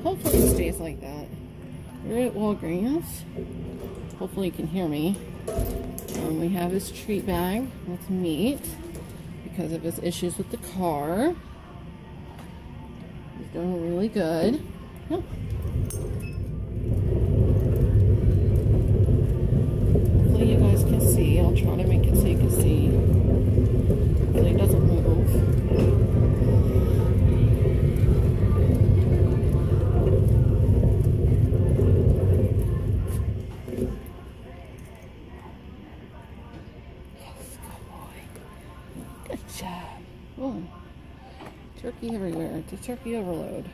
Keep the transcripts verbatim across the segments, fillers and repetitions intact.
hopefully it stays like that. We're at Walgreens. Hopefully you can hear me. Um, we have his treat bag with meat because of his issues with the car. He's doing really good. Yep. Hopefully you guys can see. I'll try to make it so you can see. Hopefully it doesn't move. Good job. Oh, turkey everywhere. It's a turkey overload.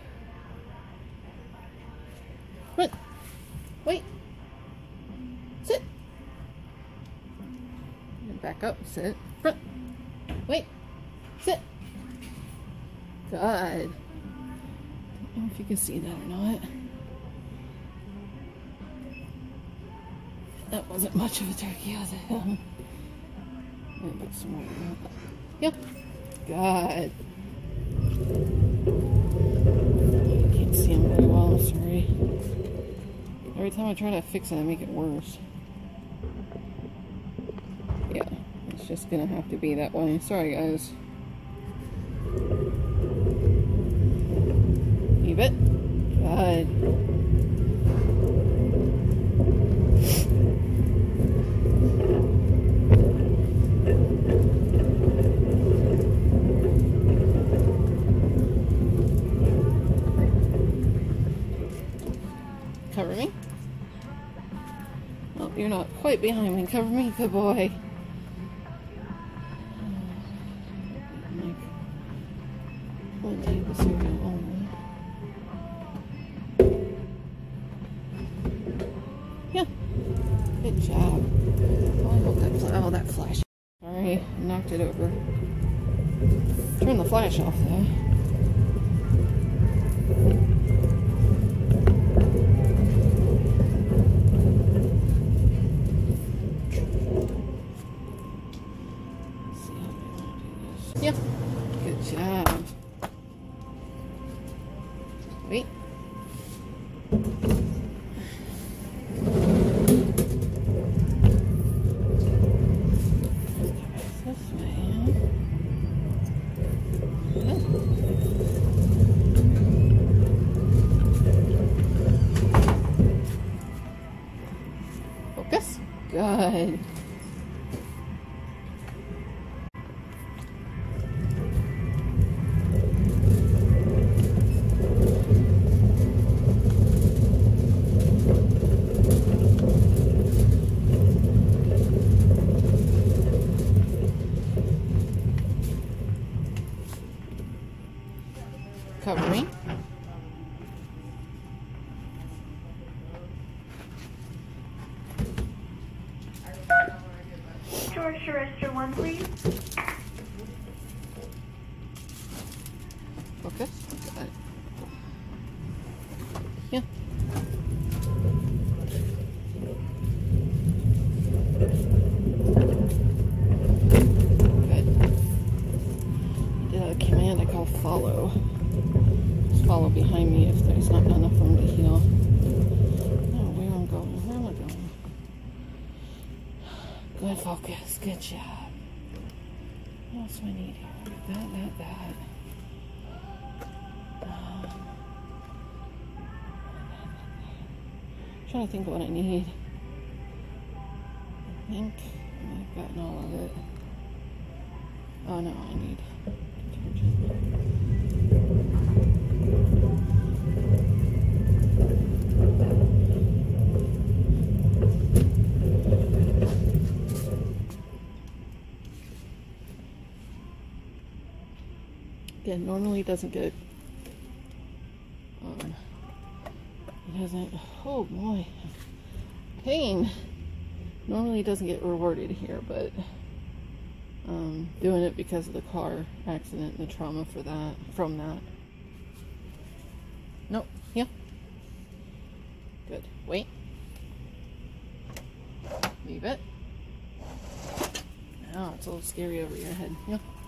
What? Wait. Sit. Back up. Sit. Front. Wait. Sit. Good. I don't know if you can see that or not. That wasn't much of a turkey, was it? Maybe put some more in that. Yep. Good. I can't see him very well, I'm sorry. Every time I try to fix it, I make it worse. Yeah, it's just gonna have to be that way. Sorry, guys. Leave it. Good. Cover me. Oh, you're not quite behind me. Cover me, good boy. One table cereal only. Yeah. Good job. Oh, I hope that, fl oh, that flash. Sorry, I knocked it over. Turn the flash off though. Yeah, good job. Wait. This way. Focus. Good. Cover me. George Terrestrial one, please. Focus. Good. Yeah. Good. You did a command I call follow. Follow behind me if there's not enough room to heal. No, where I'm going, where am I going? Good focus, good job. What else do I need here? That, that, that. Um, I'm trying to think of what I need. I think I've gotten all of it. Oh no, I need detergent. Again, normally it doesn't get, um, it doesn't, oh boy, pain. Normally it doesn't get rewarded here, but um, doing it because of the car accident and the trauma for that, from that. Nope, yeah. Good, wait. Leave it. Now it's a little scary over your head, yeah.